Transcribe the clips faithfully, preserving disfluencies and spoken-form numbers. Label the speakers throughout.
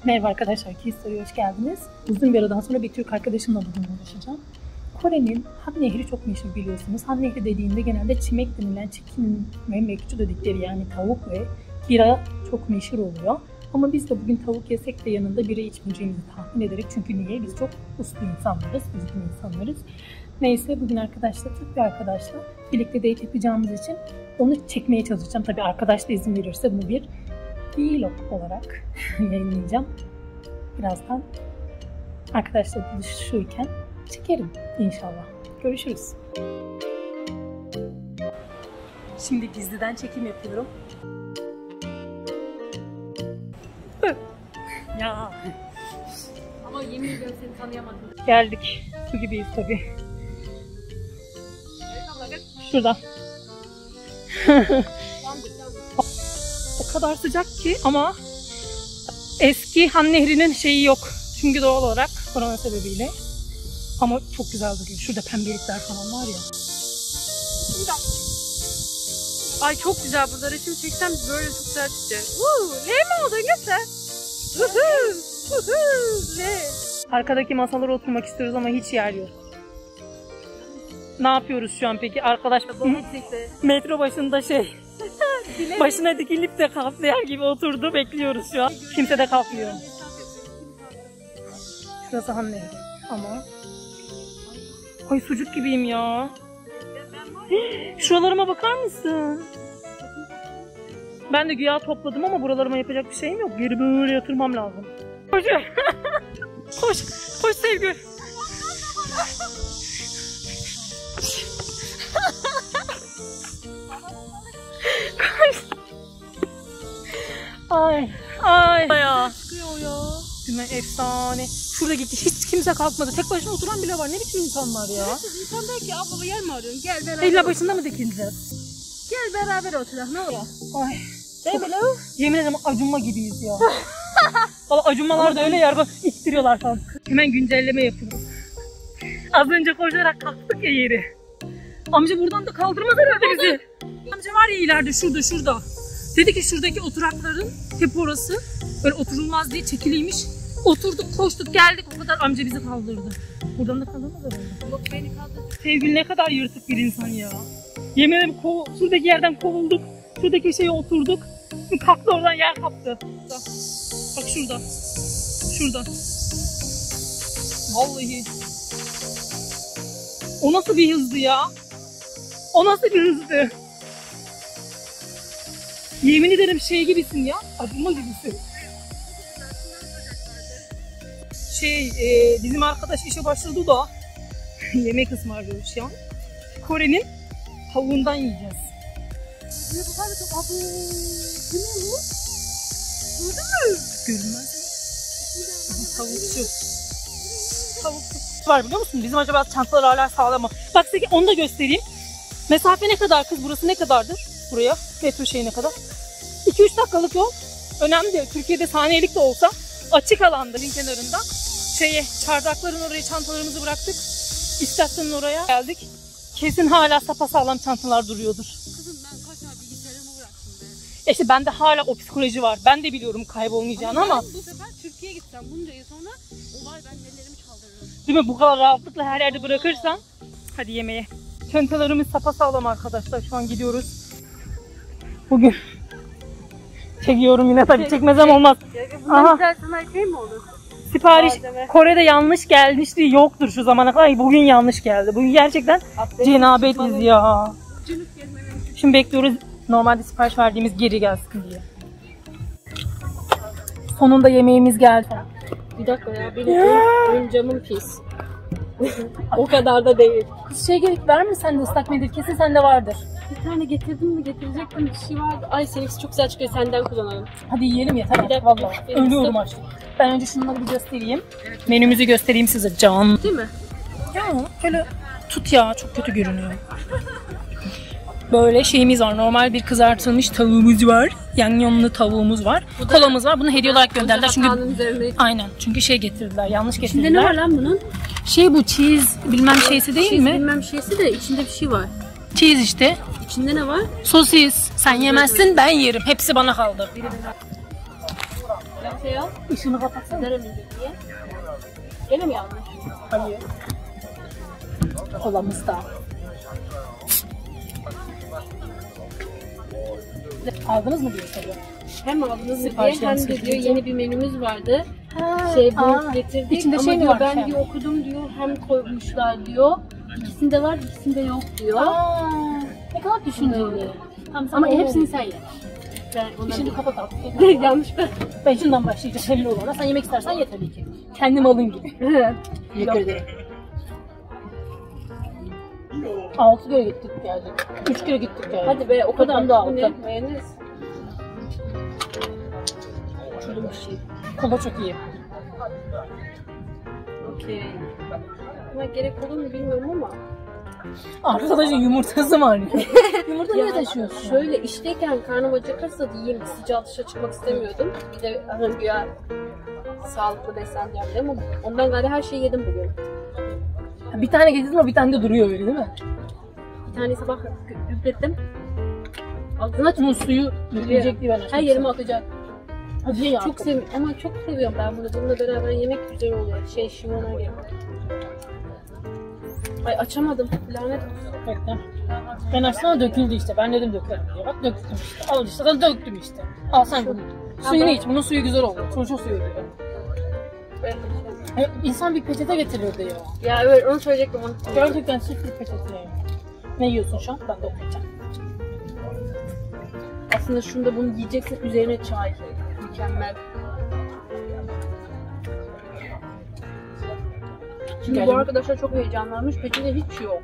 Speaker 1: Merhaba arkadaşlar, Kisto'ya hoş geldiniz. Uzun bir aradan sonra bir Türk arkadaşımla bugün uğraşacağım. Kore'nin Han Nehri çok meşhur biliyorsunuz. Han Nehri dediğinde genelde çimek denilen chicken ve mekçu dedikleri yani tavuk ve bira çok meşhur oluyor. Ama biz de bugün tavuk yesek de yanında bira içmeyeceğimizi tahmin ederek, çünkü niye? Biz çok uslu insanlarız, düzgün insanlarız. Neyse, bugün arkadaşlar, Türk bir arkadaşla birlikte date yapacağımız için onu çekmeye çalışacağım. Tabii arkadaş da izin verirse bunu bir vlog olarak yayınlayacağım. Birazdan arkadaşlar buluşurken çekerim inşallah. Görüşürüz. Şimdi gizliden çekim yapıyorum. Ya.
Speaker 2: Ama yemin ediyorum seni tanıyamadım.
Speaker 1: Geldik. Su gibiyiz tabii. Şurada. O kadar sıcak ki ama eski Han Nehri'nin şeyi yok. Çünkü doğal olarak korona sebebiyle. Ama çok güzel duruyor. Şurada pembelikler falan var ya.
Speaker 2: Ay çok güzel, burada resim çeksem böyle çok güzel çıkacak. Uuu, ne mi oldu Gökçe?
Speaker 1: Arkadaki masalara oturmak istiyoruz ama hiç yer yok. Ne yapıyoruz şu an peki? Arkadaş metro başında şey başına dikilip de kalkmayan gibi oturdu, bekliyoruz şu an. Kimse de kalkmıyor. Şurası Han Nehri ama ay sucuk gibiyim ya. Şuralarıma bakar mısın? Ben de güya topladım ama buralarıma yapacak bir şeyim yok. Geri böyle yatırmam lazım. Koş. Koş. Koş Sevgül. Koş. Ay. Ay. Ya.
Speaker 2: Çıkıyor ya.
Speaker 1: Değil mi? Efsane. Şurada gitti. Hiç kimse kalkmadı. Tek başına oturan bile var. Ne biçim insanlar ya?
Speaker 2: İnsan belki abla yer mi arıyorsun? Gel beraber.
Speaker 1: İlla başında mı dikileceğiz?
Speaker 2: Gel beraber oturalım. Ne olur?
Speaker 1: Ay. Çok, yemin ederim acunma gibiyiz ya. Valla acunmalar da öyle yer, bak ittiriyorlar falan. Hemen güncelleme yapıyorum. Az önce koşarak kalktık ya yeri. Amca buradan da kaldırmaz herhalde bizi. Amca var ya ileride, şurada şurada. Dedi ki şuradaki oturakların hep orası böyle oturulmaz diye çekiliymiş. Oturduk, koştuk, geldik, o kadar amca bizi kaldırdı. Buradan da kaldırmaz herhalde.
Speaker 2: Yok, beni kaldırdı.
Speaker 1: Sevgili ne kadar yırtık bir insan ya. Yemin ederim şuradaki yerden kovulduk. Şuradaki şeye oturduk. Kalktı oradan, yer kaptı. Bak şurada. Şurada. Vallahi. O nasıl bir hızdı ya? O nasıl bir hızdı? Yemin ederim şey gibisin ya. Acıma gibisin. Şey, e, bizim arkadaş işe başladı da yemek ısmarlıyoruz şu an. Kore'nin tavuğundan yiyeceğiz.
Speaker 2: Ne bu kadar çok abu. Bu ne bu? Gördün mü?
Speaker 1: Görünmez mi? Tavukçu. Tavukçu var biliyor musun? Bizim acaba çantalar hala sağlam mı? Bak size onu da göstereyim. Mesafe ne kadar kız? Burası ne kadardır? Buraya metro şeyi ne kadar? iki üç dakikalık yol. Önemli değil. Türkiye'de saniyelik de olsa açık alanda, kenarında şeye, çardakların oraya çantalarımızı bıraktık. İstasyonun oraya geldik. Kesin hala sapasağlam çantalar duruyordur.
Speaker 2: Kızım ben kaç tane bilgisayarımı bıraktım be.
Speaker 1: İşte bende hala o psikoloji var. Ben de biliyorum kaybolmayacağını ama.
Speaker 2: ama. Bu sefer Türkiye'ye gitsem bunca yıl sonra olay ben ellerimi çaldırırım.
Speaker 1: Değil mi? Bu kadar rahatlıkla her yerde bırakırsan. Hadi yemeğe. Çantalarımız sapasağlam arkadaşlar. Şu an gidiyoruz. Bugün çekiyorum yine, tabii çekmezsem olmaz.
Speaker 2: Bundan güzel sana şey mi olur?
Speaker 1: Sipariş Kore'de yanlış gelmişti, yoktur şu zamana kadar. Bugün yanlış geldi. Bugün gerçekten cenabetiz ya. Şimdi bekliyoruz normalde sipariş verdiğimiz geri gelsin diye. Sonunda yemeğimiz geldi.
Speaker 2: Bir dakika ya, benim, benim camım pis. O kadar da değil.
Speaker 1: Kız şey gerek ver mi sende ıslak mendil? Kesin sende vardır.
Speaker 2: Bir tane getirdim mi, getirecektim, bir şey vardı. Ay seninkisi çok güzel çıkıyor, senden kullanalım.
Speaker 1: Hadi yiyelim ya, tamam.
Speaker 2: Bir dakika,
Speaker 1: Vallahi
Speaker 2: benim
Speaker 1: ölüyorum
Speaker 2: stop.
Speaker 1: artık. Ben önce şunları bir göstereyim. Evet. Menümüzü göstereyim size can.
Speaker 2: Değil mi?
Speaker 1: Ya böyle tut ya, çok kötü görünüyor. Böyle şeyimiz var. Normal bir kızartılmış tavuğumuz var. Yanyonlu tavuğumuz var. Bu kolamız var. Bunu hediye olarak gönderdiler. Çünkü aynen. Çünkü şey getirdiler. Yanlış getirdiler.
Speaker 2: İçinde ne var lan bunun?
Speaker 1: Şey bu cheese bilmem şeysi değil
Speaker 2: cheese,
Speaker 1: mi?
Speaker 2: Bilmem şeysi de içinde bir şey var.
Speaker 1: Cheese işte.
Speaker 2: İçinde ne var?
Speaker 1: Sosis. Sen yemezsin, ben yerim. Hepsi bana kaldı.
Speaker 2: şey yap.
Speaker 1: Işığını kapatsana.
Speaker 2: Deremeyecek diye. Gene mi yanlış?
Speaker 1: Hayır. Olamız da. Aldınız mı diye soruyor.
Speaker 2: Hem aldınız diye
Speaker 1: Siparişlerini
Speaker 2: hem de diyor
Speaker 1: seçince.
Speaker 2: yeni bir menümüz vardı.
Speaker 1: Ha,
Speaker 2: Şey bunu
Speaker 1: aa,
Speaker 2: getirdik
Speaker 1: içinde
Speaker 2: ama
Speaker 1: şey mi
Speaker 2: diyor,
Speaker 1: var
Speaker 2: ben
Speaker 1: sen?
Speaker 2: diyor okudum diyor hem koymuşlar diyor. İkisinde var ikisinde yok diyor.
Speaker 1: Aa, ne kadar düşünceli. Tamam,
Speaker 2: Ama
Speaker 1: sana
Speaker 2: hepsini
Speaker 1: olur.
Speaker 2: sen ye. Ben ona
Speaker 1: Şimdi kapat artık.
Speaker 2: yanlış ben.
Speaker 1: Ben şundan başlayacağım belli olana. Sen yemek istersen ye tabii ki. Kendim alın gibi. Teşekkür ederim. Altı kere gittik geldik. Üç kere gittik geldik.
Speaker 2: Hadi be o kadar
Speaker 1: Toplamda
Speaker 2: da
Speaker 1: altı.
Speaker 2: bu ne? Mayonez.
Speaker 1: Şöyle bir şey. Kola çok iyi.
Speaker 2: Okey. Ama gerek olur mu bilmiyorum ama.
Speaker 1: Arkadaşın yumurtası mı arıyor? Yumurta niye
Speaker 2: Ya
Speaker 1: taşıyorsun?
Speaker 2: şöyle işteyken karnım acıkırsa diyeyim sıcağı dışarı çıkmak istemiyordum. Bir de hani güya sağlıklı besleneceğim diye ama ondan galiba her şeyi yedim bugün.
Speaker 1: Bir tane getirdin o bir tane de duruyor öyle değil mi?
Speaker 2: Bir tane sabah üflettim. Ağzına
Speaker 1: Bunun suyu yürüyecek diye ben açtım.
Speaker 2: her yerime akacak.
Speaker 1: Hadi ye ya.
Speaker 2: Çok seviyorum ama çok seviyorum ben bunu. Bununla beraber yemek güzel oluyor. Şey şivana gibi. Ay açamadım. Lanet olsun.
Speaker 1: Bekle. Ben açsana döküldü işte. Ben dedim dökerim diye. Bak döktüm işte. Al işte. Ben döktüm işte. Al sen bunu. Suyunu iç. Bunun suyu güzel oldu. Turşu suyu gibi.
Speaker 2: Evet.
Speaker 1: Ya, İnsan bir peçete getirirdi ya.
Speaker 2: Ya evet onu söyleyecektim onu.
Speaker 1: Gerçekten sıfır peçete ya. Ne yiyorsun şu an? Ben de okuyacağım.
Speaker 2: Aslında şunda bunu yiyeceksin üzerine çay. Mükemmel. Şimdi
Speaker 1: Geldim.
Speaker 2: bu arkadaşlar çok heyecanlanmış. Peçete hiç yok.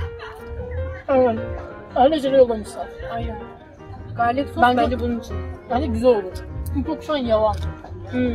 Speaker 1: Aynen. Öyle şeyler yollamışlar.
Speaker 2: Aynen. Garlic sos
Speaker 1: Bence-
Speaker 2: bence bunun için.
Speaker 1: Bence güzel olur. Çünkü çok şu an yavan.
Speaker 2: Hmm.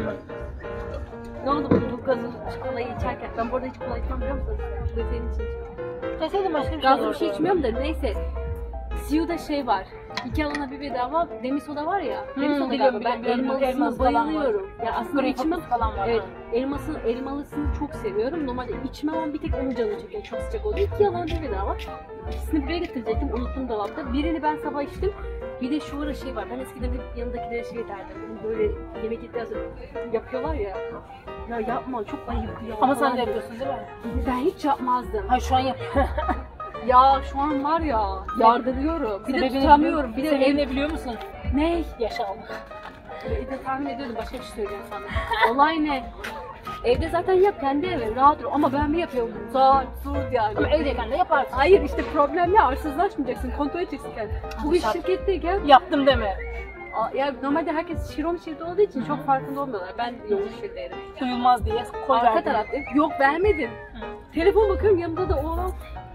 Speaker 2: Ne oldu bu, bu kadın kolayı içerken? Ben bu arada hiç kola içmem biliyor musun? Bu da senin için içiyorum.
Speaker 1: Deseydim başka bir şey
Speaker 2: Gazlı bir
Speaker 1: olurdu.
Speaker 2: şey içmiyorum da neyse. Siyu'da şey var. İki alana bir bedava demi soda var ya.
Speaker 1: Hmm,
Speaker 2: Demi soda
Speaker 1: biliyorum,
Speaker 2: galiba. Ben
Speaker 1: biliyorum, biliyorum.
Speaker 2: elmalısını
Speaker 1: Elması falan
Speaker 2: bayılıyorum. Ya aslında
Speaker 1: Grey
Speaker 2: içmem.
Speaker 1: Fox falan var.
Speaker 2: Evet.
Speaker 1: Ha.
Speaker 2: Elmasını, elmalısını çok seviyorum. Normalde içmem ama bir tek onun canı çekiyor. Çok sıcak oluyor. İki alana bir bedava. İkisini buraya getirecektim. Unuttum dolapta. Birini ben sabah içtim. Bir de şu ara şey var. Ben eskiden hep yanındakilere şey derdim. Bunu böyle yemek yedikten sonra yapıyorlar ya. Ya yapma çok ayıp ya.
Speaker 1: Ama sen
Speaker 2: falan
Speaker 1: de
Speaker 2: diyor.
Speaker 1: yapıyorsun değil mi?
Speaker 2: Ben hiç yapmazdım.
Speaker 1: Hayır şu an yap.
Speaker 2: Ya şu an var ya yardırıyorum. Bir de
Speaker 1: Sebebini
Speaker 2: tutamıyorum. Bir
Speaker 1: biliyor-
Speaker 2: de
Speaker 1: sebebini
Speaker 2: ev...
Speaker 1: biliyor musun?
Speaker 2: Ne?
Speaker 1: Yaşalmak.
Speaker 2: Bir de tahmin ediyordum başka bir şey söyleyeceğim sana. Olay ne? Evde zaten yap kendi evin rahat dur ama ben mi yapıyorum? Zat, dur yani.
Speaker 1: Ama evdeyken de yaparsın.
Speaker 2: Hayır işte problem ne? Arsızlaşmayacaksın, kontrol edeceksin kendini. Bu iş
Speaker 1: Şart.
Speaker 2: şirketteyken
Speaker 1: Yaptım deme.
Speaker 2: Aa, ya normalde herkes şiron şirde olduğu için çok farkında olmuyorlar. Ben yoğun şirdeydim.
Speaker 1: Duyulmaz diye koy
Speaker 2: Arka
Speaker 1: verdim.
Speaker 2: tarafta yok vermedim. Telefon bakıyorum yanımda da o.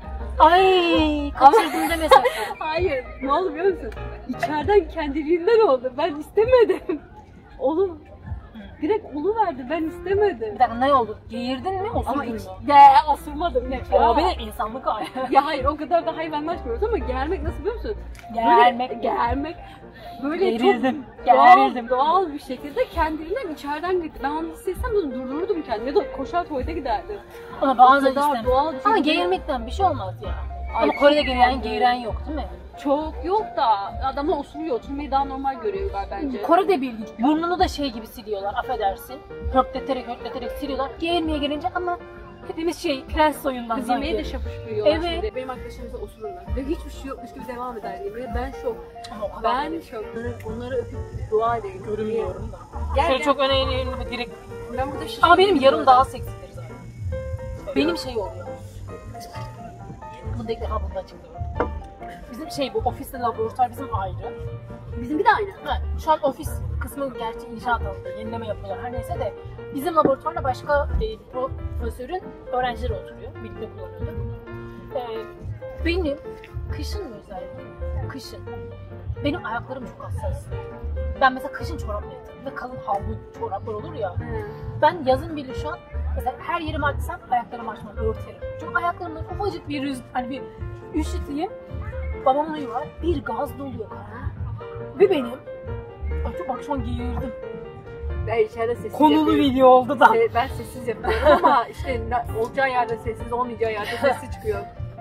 Speaker 1: Ay kaçırdım deme sakın.
Speaker 2: Hayır ne oldu biliyor musun? İçeriden kendiliğinden oldu. Ben istemedim. Oğlum direkt olu verdi. Ben istemedim.
Speaker 1: Bir dakika ne oldu? Geğirdin mi? Osurdun
Speaker 2: Ama
Speaker 1: mu?
Speaker 2: hiç de asılmadım ne
Speaker 1: O benim insanlık hali.
Speaker 2: Ya hayır o kadar da hayvanlaşmıyoruz ama germek nasıl biliyor musun?
Speaker 1: Germek.
Speaker 2: Böyle, germek. Böyle
Speaker 1: Gerildim,
Speaker 2: çok doğal,
Speaker 1: gerildim.
Speaker 2: doğal bir şekilde kendiliğinden içeriden gitti. Ben onu hissetsem bunu durdururdum kendimi. Ya da koşar tuvalete giderdim.
Speaker 1: Ama bazen
Speaker 2: O kadar
Speaker 1: istem.
Speaker 2: doğal bir
Speaker 1: Ama
Speaker 2: şekilde-
Speaker 1: geğirmekten bir şey olmaz ya.
Speaker 2: Ay,
Speaker 1: Ama Kore'de
Speaker 2: çok
Speaker 1: geğiren
Speaker 2: fazla.
Speaker 1: geğiren yok değil mi?
Speaker 2: Çok yok da adamlar osuruyor. Oturmayı daha normal görüyorlar bence.
Speaker 1: Kore'de bilgi. Burnunu da şey gibi siliyorlar, affedersin. Hökleterek hökleterek siliyorlar. Geğirmeye gelince ama hepimiz şey, prens soyundan
Speaker 2: Kız
Speaker 1: sanki.
Speaker 2: yemeğe de şapıştırıyorlar
Speaker 1: Evet.
Speaker 2: şimdi. Benim arkadaşlarımıza osururlar. Ve hiçbir şey yokmuş gibi devam eder yemeğe. Ben şok.
Speaker 1: Ama o kadar
Speaker 2: Ben
Speaker 1: değil.
Speaker 2: şok. Onları öpüp dua edeyim.
Speaker 1: Görünmüyorum da.
Speaker 2: Gel,
Speaker 1: Şöyle
Speaker 2: gel.
Speaker 1: çok öne eğilir ve direkt.
Speaker 2: Ben burada şişim.
Speaker 1: Ama benim yarım daha seksidir zaten. Benim şey oluyor. Bunu da ilk defa bunda açıklıyorum. Bizim şey bu ofisle laboratuvar bizim ayrı.
Speaker 2: Bizim bir de aynı.
Speaker 1: Ha, şu an ofis kısmı gerçi inşaat alanında yenileme yapıyorlar her neyse de bizim laboratuvarla başka e, profesörün öğrencileri oturuyor. Birlikte kullanıyorduk. E, benim kışın mı özellikle? Kışın. Benim ayaklarım çok hassas. Ben mesela kışın çorap yatarım ve kalın havlu çoraplar olur ya. Ben yazın bile şu an mesela her yerimi açsam ayaklarımı açmam, örterim. Çünkü ayaklarımda ufacık bir rüz, hani bir üşüteyim. Babamın uyu var, bir gaz doluyor kanka. Ve benim, ay çok bak şu an geğirdim.
Speaker 2: Ben içeride sessiz
Speaker 1: Konulu
Speaker 2: yapıyorum.
Speaker 1: video oldu da.
Speaker 2: Se- Ben sessiz yapıyorum ama işte ne- olacağı yerde sessiz, olmayacağı yerde sessiz çıkıyor.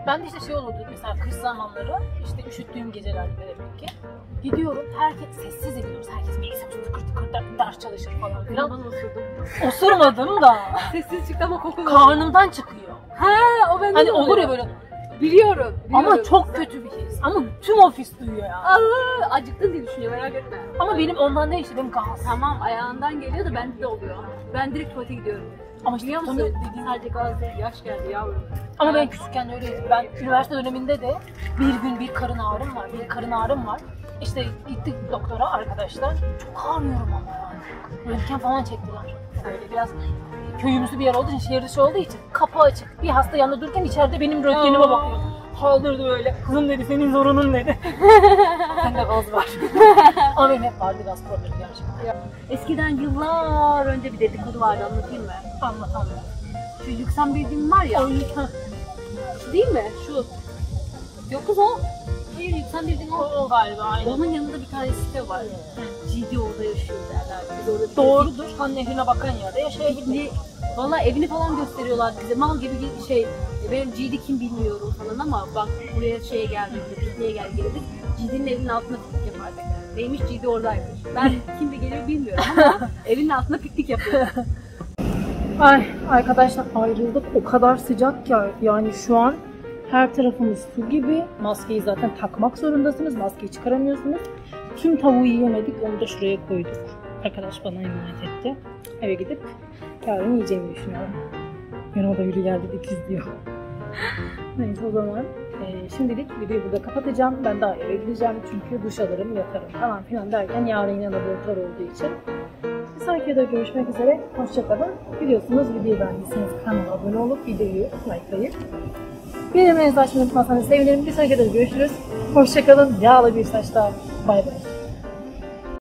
Speaker 1: Ben de işte şey olurdu mesela kış zamanları, işte üşüttüğüm gecelerde demek ki. Gidiyorum, herkes sessiz ediyoruz. Herkes bilgisayar tıkır tıkır ders çalışır falan filan.
Speaker 2: Ben osurdum.
Speaker 1: Osurmadım da.
Speaker 2: Sessiz çıktı ama koku
Speaker 1: Karnımdan çıkıyor.
Speaker 2: He, o bende
Speaker 1: Hani
Speaker 2: de
Speaker 1: olur ya böyle.
Speaker 2: Biliyorum, biliyorum.
Speaker 1: Ama çok kötü bir his. Ama tüm ofis duyuyor ya.
Speaker 2: Aa, acıktın diye düşünüyor, merak etme.
Speaker 1: Ama benim ondan değil işte, benim gaz.
Speaker 2: Tamam, ayağından geliyor da bende de oluyor. Ben direkt tuvalete gidiyorum.
Speaker 1: Ama işte
Speaker 2: Biliyor musun?
Speaker 1: dediğim...
Speaker 2: Sadece gaz değil, yaş geldi yavrum.
Speaker 1: Ama ben küçükken öyleydim. Ben üniversite döneminde de bir gün bir karın ağrım var, bir karın ağrım var. İşte gittik doktora arkadaşlar. Çok ağrıyorum ama yani. Röntgen falan çektiler. Böyle biraz köyümüzü bir yer olduğu için, şehir dışı olduğu için kapı açık. Bir hasta yanında dururken içeride benim röntgenime bakıyor. Kaldırdı böyle. Kızım dedi, senin zorunun dedi. Sende gaz var. Ama benim hep vardı gaz problemi gerçekten.
Speaker 2: Eskiden yıllar önce bir dedikodu vardı, anlatayım mı?
Speaker 1: Anlat anlat.
Speaker 2: Şu Yüksel Bilgin var ya. Şu değil mi? Şu. Yok kız o. Hayır, Yüksel Bilgin o.
Speaker 1: O galiba aynen.
Speaker 2: Onun yanında bir tane site var. G D orada yaşıyor derler. Biz orada
Speaker 1: Doğrudur. Han Nehri'ne bakan yerde yaşayabilir.
Speaker 2: Valla evini falan gösteriyorlar bize. Mal gibi şey. Benim G D kim bilmiyorum falan ama bak buraya şeye geldik, pikniğe gel geldik. G D'nin evinin altına piknik yapardık. Neymiş, G D oradaymış. Ben kim de geliyor bilmiyorum ama evinin altında piknik yapıyor.
Speaker 1: Ay arkadaşlar, ayrıldık. O kadar sıcak ki yani şu an her tarafımız su gibi. Maskeyi zaten takmak zorundasınız. Maskeyi çıkaramıyorsunuz. Tüm tavuğu yiyemedik. Onu da şuraya koyduk. Arkadaş bana emanet etti. Eve gidip yarın yiyeceğimi düşünüyorum. Yanıma da yürü geldi dikiz diyor. Neyse o zaman e, şimdilik videoyu burada kapatacağım. Ben daha eve gideceğim çünkü duş alırım, yatarım falan filan derken yarın yine laboratuvar olduğu için. Bir sonraki videoda görüşmek üzere. Hoşçakalın. Biliyorsunuz videoyu beğendiyseniz kanala abone olup videoyu likelayıp bildirimlerinizi açmayı unutmazsanız sevinirim. Bir sonraki videoda görüşürüz. Hoşçakalın. Yağlı bir saçlar. Bay bay.